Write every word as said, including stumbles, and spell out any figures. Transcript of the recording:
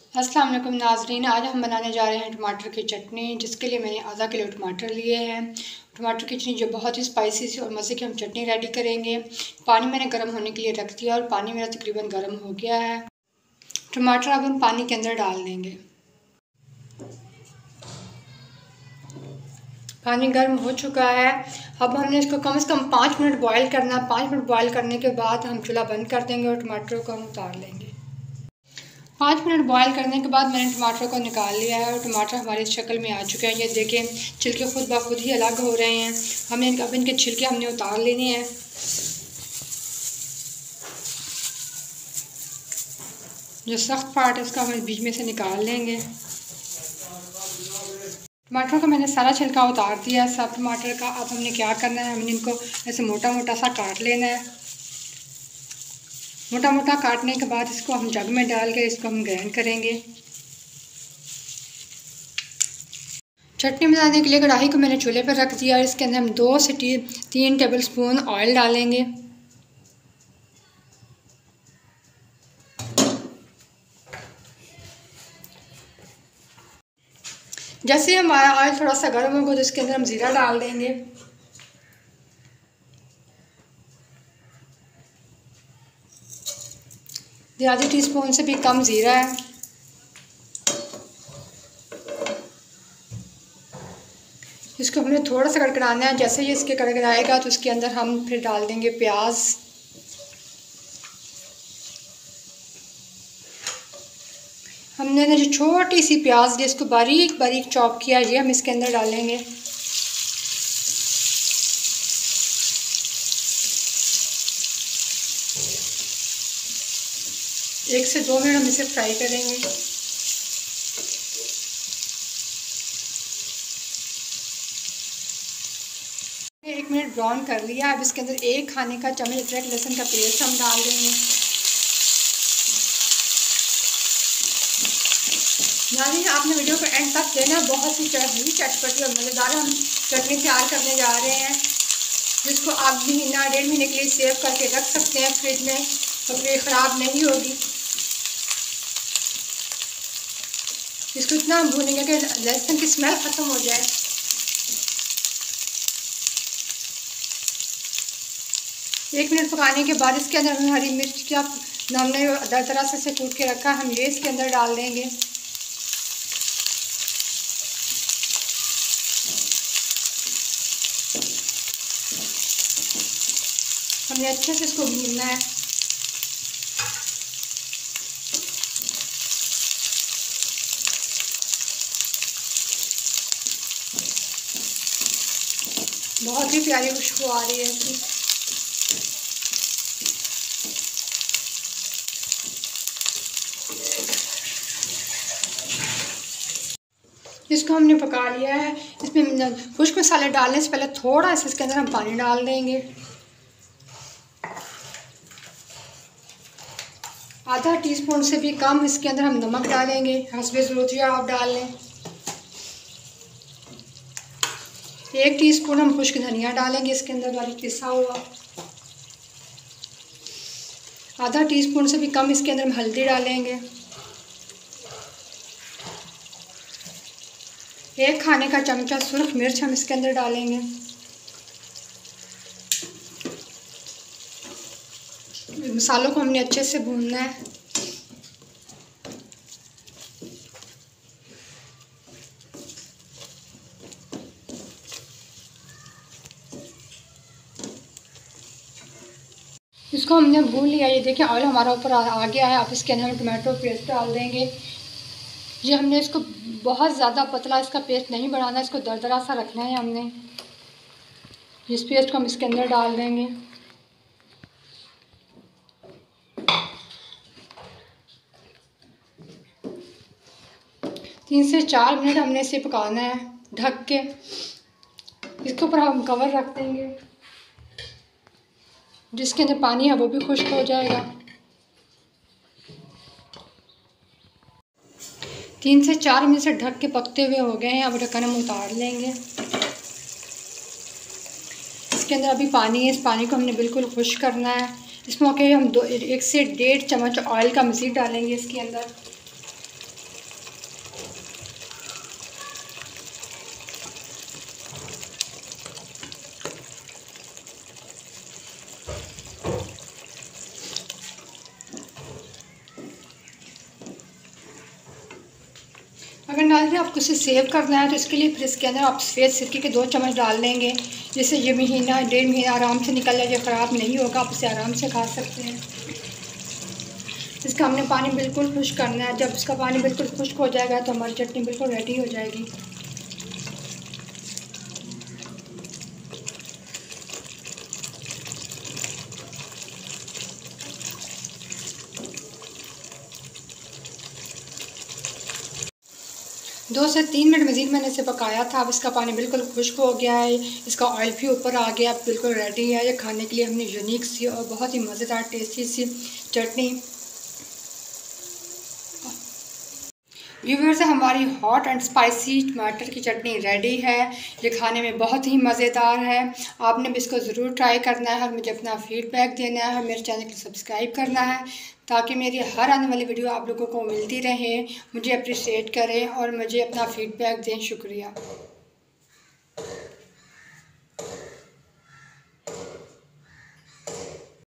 अस्सलाम वालेकुम नाज़रीन, आज हम बनाने जा रहे हैं टमाटर की चटनी। जिसके लिए मैंने आधा किलो टमाटर लिए हैं। टमाटर की चटनी जो बहुत ही स्पाइसी सी और मज़े की हम चटनी रेडी करेंगे। पानी मैंने गर्म होने के लिए रख दिया और पानी मेरा तकरीबन गर्म हो गया है। टमाटर अब हम पानी के अंदर डाल देंगे। पानी गर्म हो चुका है। अब हमने इसको कम से कम पाँच मिनट बॉयल करना है। पाँच मिनट बॉयल करने के बाद हम चूल्हा बंद कर देंगे और टमाटरों को हम उतार लेंगे। पाँच मिनट बॉयल करने के बाद मैंने टमाटर को निकाल लिया है और टमाटर हमारी शक्ल में आ चुके हैं। ये देखें, छिलके खुद ब खुद ही अलग हो रहे हैं। हमने अब इनके छिलके हमने उतार लेने हैं। जो सख्त पार्ट है उसका हम बीच में से निकाल लेंगे। टमाटर का मैंने सारा छिलका उतार दिया है सब टमाटर का। अब हमने क्या करना है, हमने इनको ऐसे मोटा मोटा सा काट लेना है। मोटा मोटा काटने के बाद इसको हम जग में डाल के इसको हम ग्राइंड करेंगे। चटनी बनाने के लिए कढ़ाई को मैंने चूल्हे पर रख दिया और इसके अंदर हम दो से तीन टेबल स्पून ऑयल डालेंगे। जैसे हमारा ऑयल थोड़ा सा गर्म होगा तो इसके अंदर हम ज़ीरा डाल देंगे। आधी टी स्पून से भी कम ज़ीरा है। इसको हमने थोड़ा सा कड़कड़ाना है। जैसे ही इसके कड़कड़ाएगा तो उसके अंदर हम फिर डाल देंगे प्याज। हमने जो छोटी सी प्याज ली इसको बारीक बारीक चॉप किया, ये हम इसके अंदर डालेंगे। एक से दो मिनट हम इसे फ्राई करेंगे। एक मिनट ब्राउन कर लिया। अब इसके अंदर एक खाने का चम्मच अदरक लहसुन का पेस्ट हम डाल देंगे। यानी आपने वीडियो को एंड तक देना। बहुत सी चटनी चटपटी और मज़ेदार हम चटनी तैयार करने जा रहे हैं, जिसको आप महीना डेढ़ महीने के लिए सेव करके रख सकते हैं फ्रिज में, तो फिर ख़राब नहीं होगी। इसको इतना हम भूनेंगे कि लहसुन की स्मेल ख़त्म हो जाए। एक मिनट पकाने के बाद इसके अंदर हम हरी मिर्च का हमने दरदरा से कूट के रखा, हम ये इसके अंदर डाल देंगे। हमने अच्छे से इसको भूनना है। बहुत ही प्यारी खुशबू आ रही है इसकी। इसको हमने पका लिया है। इसमें खुश्क मसाले डालने से पहले थोड़ा सा इसके अंदर हम पानी डाल देंगे। आधा टीस्पून से भी कम इसके अंदर हम नमक डालेंगे। हस्बे ज़रूरत है आप डाल लें। एक टीस्पून हम खुश्क धनिया डालेंगे इसके अंदर बारीक पिसा हुआ। आधा टीस्पून से भी कम इसके अंदर हम हल्दी डालेंगे। एक खाने का चमचा सुर्ख मिर्च हम इसके अंदर डालेंगे। मसालों को हमने अच्छे से भूनना है। इसको हमने भून लिया। ये देखिए ऑयल हमारा ऊपर आ गया है। अब इसके अंदर हम टमाटो पेस्ट डाल देंगे। ये हमने इसको बहुत ज़्यादा पतला इसका पेस्ट नहीं बनाना, इसको दरदरा सा रखना है हमने। इस पेस्ट को हम इसके अंदर डाल देंगे। तीन से चार मिनट हमने इसे पकाना है ढक के। इसके ऊपर हम कवर रख देंगे। जिसके अंदर पानी है वो भी खुश्क हो जाएगा। तीन से चार मिनट से ढक के पकते हुए हो गए हैं। अब ढक्कन हम उतार लेंगे। इसके अंदर अभी पानी है, इस पानी को हमने बिल्कुल खुश्क करना है। इस मौके हम दो एक से डेढ़ चम्मच ऑयल का मज़ीद डालेंगे इसके अंदर। अगर नाज़रीन आपको इसे सेव करना है तो इसके लिए फिर इसके अंदर आप सफ़ेद सिरके के दो चम्मच डाल लेंगे, जिससे ये महीना डेढ़ महीना आराम से निकल जाए, ख़राब नहीं होगा, आप इसे आराम से खा सकते हैं। इसका हमने पानी बिल्कुल खुश्क करना है। जब इसका पानी बिल्कुल खुश्क हो जाएगा तो हमारी चटनी बिल्कुल रेडी हो जाएगी। दो से तीन मिनट मज़ीद मैंने इसे पकाया था। अब इसका पानी बिल्कुल खुश्क हो गया है, इसका ऑयल भी ऊपर आ गया, अब बिल्कुल रेडी है। ये खाने के लिए हमने यूनिक सी और बहुत ही मज़ेदार टेस्टी सी चटनी। व्यूअर्स, हमारी हॉट एंड स्पाइसी टमाटर की चटनी रेडी है। ये खाने में बहुत ही मज़ेदार है। आपने भी इसको ज़रूर ट्राई करना है और मुझे अपना फीडबैक देना है और मेरे चैनल को सब्सक्राइब करना है, ताकि मेरी हर आने वाली वीडियो आप लोगों को मिलती रहे। मुझे अप्रिशिएट करें और मुझे अपना फीडबैक दें। शुक्रिया।